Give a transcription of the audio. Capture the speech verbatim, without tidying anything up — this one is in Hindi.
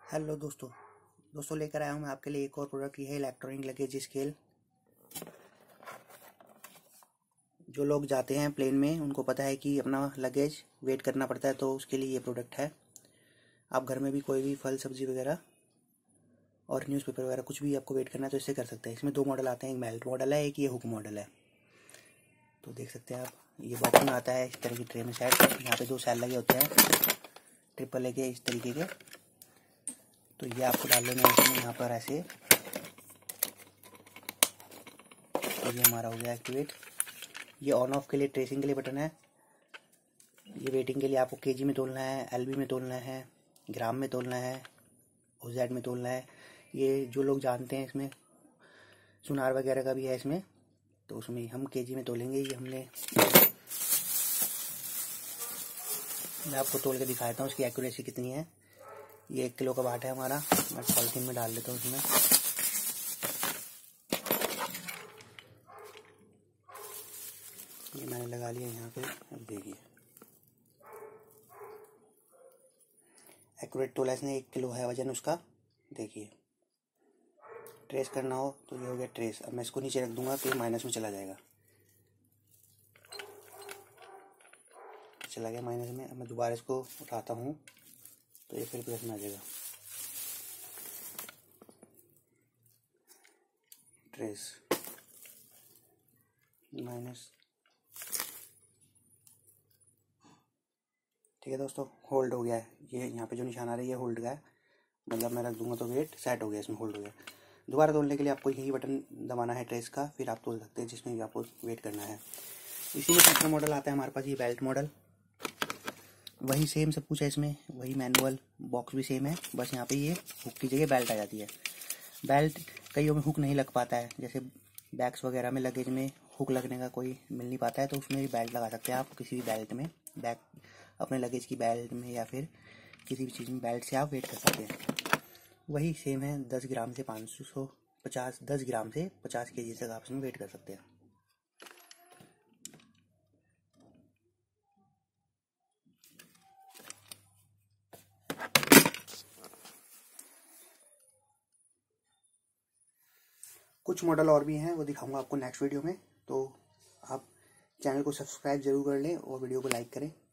हेलो दोस्तों दोस्तों लेकर आया हूँ मैं आपके लिए एक और प्रोडक्ट। ये है इलेक्ट्रॉनिक लगेज स्केल। जो लोग जाते हैं प्लेन में उनको पता है कि अपना लगेज वेट करना पड़ता है, तो उसके लिए ये प्रोडक्ट है। आप घर में भी कोई भी फल सब्जी वगैरह और न्यूज़पेपर वगैरह कुछ भी आपको वेट करना है तो इससे कर सकते हैं। इसमें दो मॉडल आते हैं, एक बेल्ट मॉडल है, एक ये हुक मॉडल है। तो देख सकते हैं आप, ये बॉक्स में आता है इस तरह की ट्रे में सेट। यहाँ पे दो सेल लगे होते हैं ट्रिपल लेके इस तरीके के। तो ये आपको डाल लेना है इसमें यहाँ पर ऐसे। तो ये हमारा हो गया एक्टिवेट। ये ऑन ऑफ के लिए ट्रेसिंग के लिए बटन है। ये वेटिंग के लिए आपको केजी में तोलना है, एलबी में तोलना है, ग्राम में तोलना है, ओजेड में तोलना है। ये जो लोग जानते हैं, इसमें सुनार वगैरह का भी है इसमें, तो उसमें हम केजी में तोलेंगे। ये हमने मैं आपको तोल के दिखाता हूँ इसकी एक्यूरेसी कितनी है। ये एक किलो का बाट है हमारा। मैं पॉलिथीन में डाल देता हूँ इसमें। ये मैंने लगा लिया यहाँ पे। अब देखिए एक्यूरेट तोला इसने, एक किलो है वजन उसका। देखिए ट्रेस करना हो तो ये हो गया ट्रेस। अब मैं इसको नीचे रख दूंगा तो ये माइनस में चला जाएगा। चला गया माइनस में। अब मैं दोबारा इसको उठाता हूँ तो ये फिर प्लस में आ जाएगा। Trace minus. ठीक है दोस्तों, होल्ड हो गया है। ये यहाँ पे जो निशान आ रहा है ये होल्ड का है, मतलब मैं रख दूंगा तो वेट सेट हो गया, इसमें होल्ड हो गया। दोबारा तोलने के लिए आपको यही बटन दबाना है ट्रेस का, फिर आप तोल सकते हैं जिसमें भी आपको वेट करना है। इसी में दूसरा मॉडल आता है हमारे पास, ये बेल्ट मॉडल। वही सेम सब कुछ है इसमें, वही मैनुअल बॉक्स भी सेम है, बस यहाँ पे ये हुक की जगह बेल्ट आ जाती है। बेल्ट कईयों में हुक नहीं लग पाता है, जैसे बैग्स वगैरह में लगेज में हुक लगने का कोई मिल नहीं पाता है, तो उसमें भी बेल्ट लगा सकते हैं आप। किसी भी बेल्ट में, बैग अपने लगेज की बेल्ट में या फिर किसी भी चीज़ में बेल्ट से आप वेट कर सकते हैं। वही सेम है, दस ग्राम से पाँच सौ पचास दस ग्राम से पचास के जी तक आप इसमें वेट कर सकते हैं। कुछ मॉडल और भी हैं, वो दिखाऊंगा आपको नेक्स्ट वीडियो में। तो आप चैनल को सब्सक्राइब जरूर कर लें और वीडियो को लाइक करें।